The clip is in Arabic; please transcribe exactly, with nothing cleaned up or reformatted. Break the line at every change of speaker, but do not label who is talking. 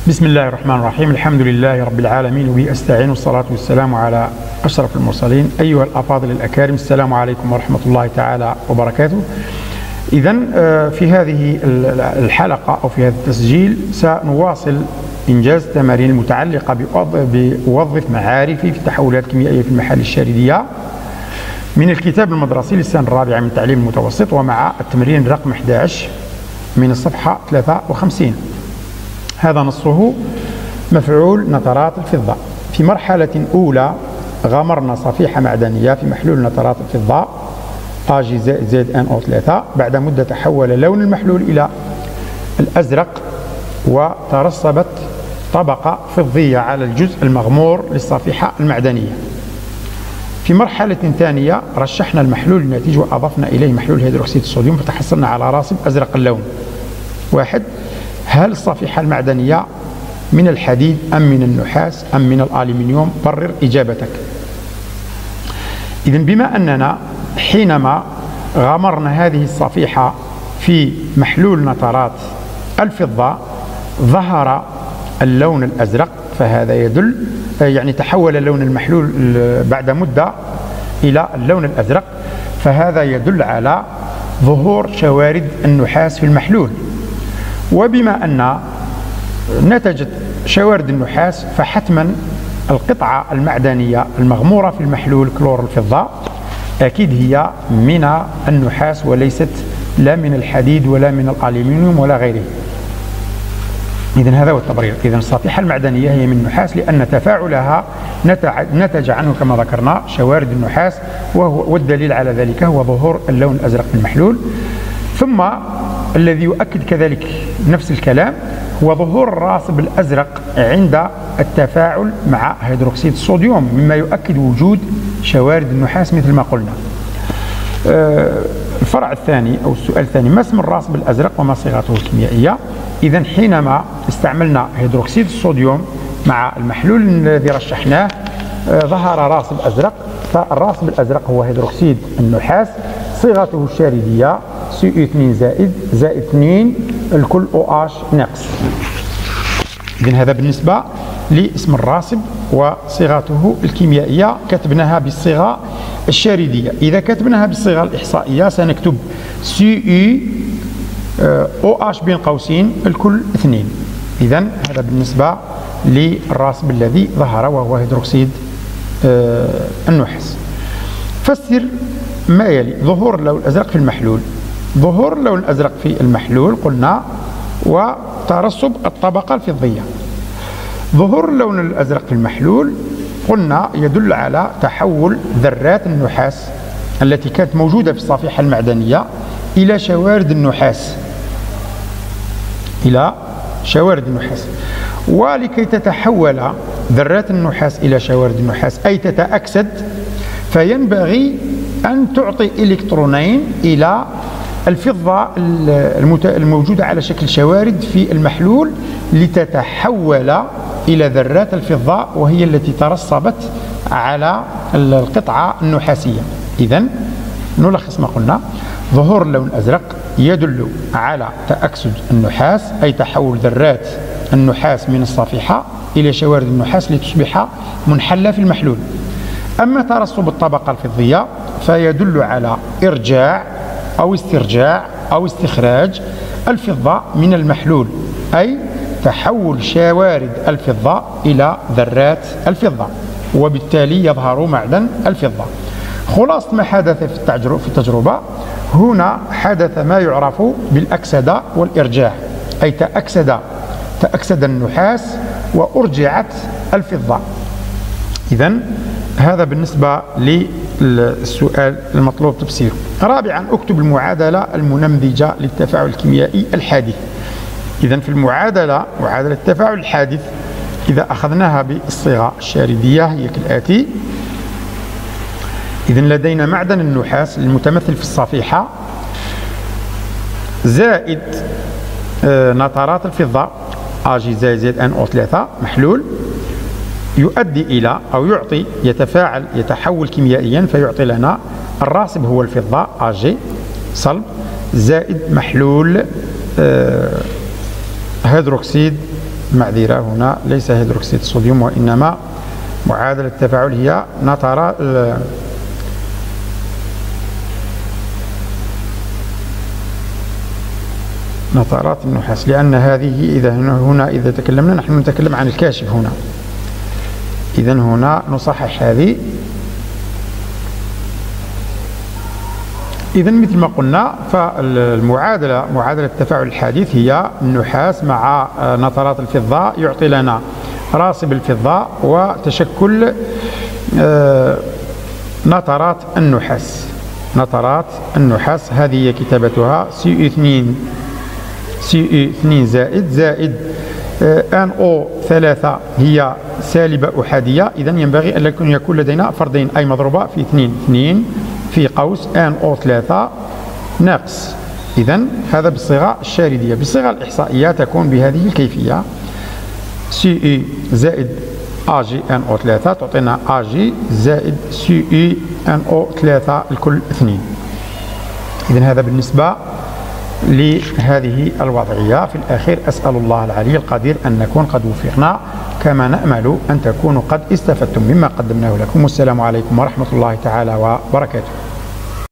بسم الله الرحمن الرحيم. الحمد لله رب العالمين وبه أستعين، والصلاة والسلام على أشرف المرسلين. أيها الأفاضل الأكارم، السلام عليكم ورحمة الله تعالى وبركاته. إذن في هذه الحلقة أو في هذا التسجيل سنواصل إنجاز التمارين المتعلقة بوظف معارفي في التحولات الكيميائية في المحال الشاردية من الكتاب المدرسي للسنة الرابعة من التعليم المتوسط، ومع التمرين رقم أحد عشر من الصفحة ثلاثة وخمسين. هذا نصه: مفعول نترات الفضة. في مرحلة أولى غمرنا صفيحة معدنية في محلول نترات الفضة أ جي زائد زائد إن أو ثلاثة. بعد مدة تحول لون المحلول إلى الأزرق وترسبت طبقة فضية على الجزء المغمور للصفيحة المعدنية. في مرحلة ثانية رشحنا المحلول الناتج وأضفنا إليه محلول هيدروكسيد الصوديوم فتحصلنا على راسب أزرق اللون. واحد: هل الصفيحة المعدنية من الحديد أم من النحاس أم من الألمنيوم؟ قرر إجابتك. إذن بما أننا حينما غمرنا هذه الصفيحة في محلول نترات الفضة ظهر اللون الأزرق، فهذا يدل يعني تحول لون المحلول بعد مدة إلى اللون الأزرق، فهذا يدل على ظهور شوارد النحاس في المحلول. وبما أن نتجت شوارد النحاس فحتما القطعة المعدنية المغمورة في المحلول كلور الفضة أكيد هي من النحاس وليست لا من الحديد ولا من الألمنيوم ولا غيره. إذن هذا هو التبرير. إذن الصفيحة المعدنية هي من النحاس لأن تفاعلها نتج عنه كما ذكرنا شوارد النحاس، وهو والدليل على ذلك هو ظهور اللون الأزرق في المحلول. ثم الذي يؤكد كذلك نفس الكلام هو ظهور الراسب الأزرق عند التفاعل مع هيدروكسيد الصوديوم، مما يؤكد وجود شوارد النحاس مثل ما قلنا. الفرع الثاني أو السؤال الثاني: ما اسم الراسب الأزرق وما صيغته الكيميائية؟ إذن حينما استعملنا هيدروكسيد الصوديوم مع المحلول الذي رشحناه ظهر راسب أزرق، فالراسب الأزرق هو هيدروكسيد النحاس، صيغته الشاردية سي او اثنين زائد زائد اثنين الكل او اش ناقص. إذن هذا بالنسبة لاسم الراسب وصيغته الكيميائية، كتبناها بالصيغة الشاردية. إذا كتبناها بالصيغة الإحصائية سنكتب سي او اش بين قوسين الكل اثنين. إذن هذا بالنسبة للراسب الذي ظهر وهو هيدروكسيد النحاس. فسر ما يلي: ظهور اللون الأزرق في المحلول. ظهور اللون الأزرق في المحلول قلنا وترسب الطبقة الفضية. ظهور اللون الأزرق في المحلول قلنا يدل على تحول ذرات النحاس التي كانت موجودة في الصفيحة المعدنية إلى شوارد النحاس إلى شوارد النحاس. ولكي تتحول ذرات النحاس إلى شوارد النحاس أي تتأكسد، فينبغي أن تعطي إلكترونين إلى الفضة الموجودة على شكل شوارد في المحلول لتتحول إلى ذرات الفضة، وهي التي ترسبت على القطعة النحاسية. إذن نلخص ما قلنا: ظهور اللون الأزرق يدل على تأكسد النحاس أي تحول ذرات النحاس من الصفيحة إلى شوارد النحاس لتصبح منحلة في المحلول. أما ترسب الطبقة الفضية فيدل على إرجاع أو استرجاع أو استخراج الفضة من المحلول، أي تحول شوارد الفضة إلى ذرات الفضة، وبالتالي يظهر معدن الفضة. خلاصة ما حدث في التجربة: هنا حدث ما يعرف بالأكسدة والإرجاع، أي تأكسد تأكسد النحاس وأرجعت الفضة. إذن هذا بالنسبة للسؤال المطلوب تفسيره. رابعا: اكتب المعادلة المنمذجة للتفاعل الكيميائي الحادث. إذن في المعادلة معادلة التفاعل الحادث إذا أخذناها بالصيغة الشاردية هي كالآتي: إذن لدينا معدن النحاس المتمثل في الصفيحة زائد نترات الفضة أ جي زائد زائد إن أو ثلاثة محلول يؤدي إلى أو يعطي يتفاعل يتحول كيميائيا فيعطي لنا الراسب هو الفضة أ جي صلب زائد محلول هيدروكسيد معذرة، هنا ليس هيدروكسيد الصوديوم وإنما معادلة التفاعل هي نترات نترات النحاس، لأن هذه إذا هنا إذا تكلمنا نحن نتكلم عن الكاشف هنا، إذا هنا نصحح هذه. إذا مثل ما قلنا فالمعادلة معادلة التفاعل الحديث هي النحاس مع نترات الفضة يعطي لنا راصب الفضة وتشكل نترات النحاس. نترات النحاس هذه هي كتابتها سي او اثنين سي او اثنين زائد زائد ان او ثلاثة هي سالبة أحادية. إذا ينبغي أن يكون لدينا فردين أي مضروبة في اثنين اثنين في قوس ان او ثلاثة ناقص. إذا هذا بالصيغة الشاردية. بالصيغة الإحصائية تكون بهذه الكيفية: سي اي زائد ا جي ان او ثلاثة تعطينا ا جي زائد سي اي ان او ثلاثة الكل اثنين. إذا هذا بالنسبة لهذه الوضعية. في الأخير أسأل الله العلي القدير أن نكون قد وفقنا، كما نأمل أن تكونوا قد استفدتم مما قدمناه لكم. والسلام عليكم ورحمة الله تعالى وبركاته.